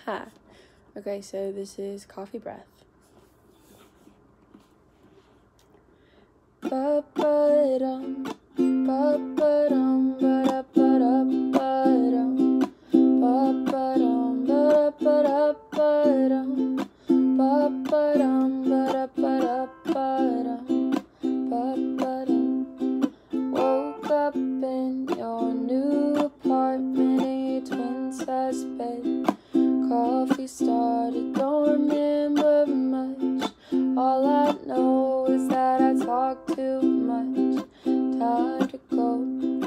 Okay, so this is Coffee Breath. Ba-ba-dum, ba-ba-dum, ba-da-ba-da-ba-dum, ba-ba-dum, ba-da-ba-da-ba-dum, ba-ba-dum, ba-da-ba-da-ba-dum, ba-ba-dum. Woke up in your new apartment in your twin-size bed. Coffee started, don't remember much. All I know is that I talk too much. Time to go.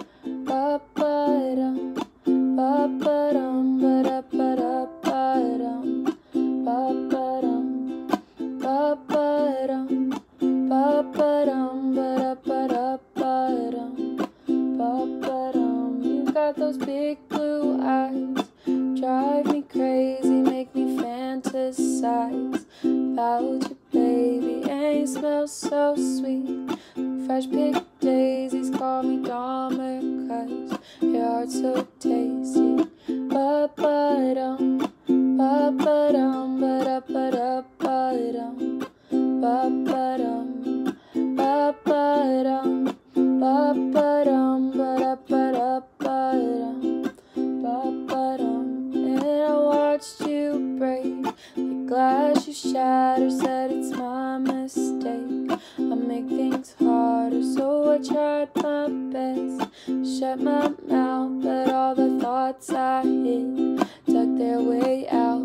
Ba-ba-dum, ba-ba-dum, ba-da-ba-da-ba-dum, ba-ba-dum, ba-ba-dum, ba-ba-dum, ba-da-ba-da-ba-dum, ba-ba-dum. You got those big blue eyes, drive me crazy, make me fantasize about you, baby, and you smell so sweet. Fresh picked daisies, call me Dahmer, 'cause your heart's so tasty. Ba-ba-dum, ba-ba-dum, ba-da-ba-da-ba-dum, ba-ba-dum, ba-ba-dum, ba-ba-dum, ba-da-ba-da-ba-dum, ba-ba-dum. And I watched you break the glass you shattered, said it's my mistake. I make things harder, so I tried my best. Shut my mouth, but all the thoughts I hid dug their way out.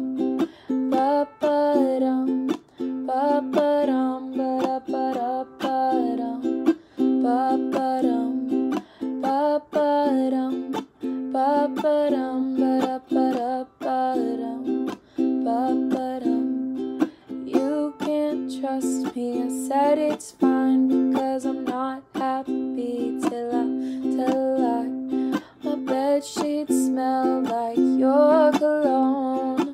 Ba-ba-dum, ba-ba-dum, ba-da-ba-da-ba-dum, ba-ba-dum, ba-ba-dum, ba-ba-dum, ba-da-ba-da-ba-dum, ba-ba-dum. You can't trust me, I said it's fine, because I'm not happy till I my bedsheets smell like your cologne.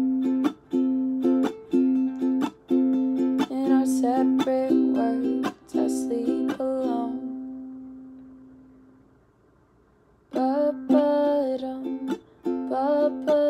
In our separate words, I sleep alone. Ba-ba-dum, ba-ba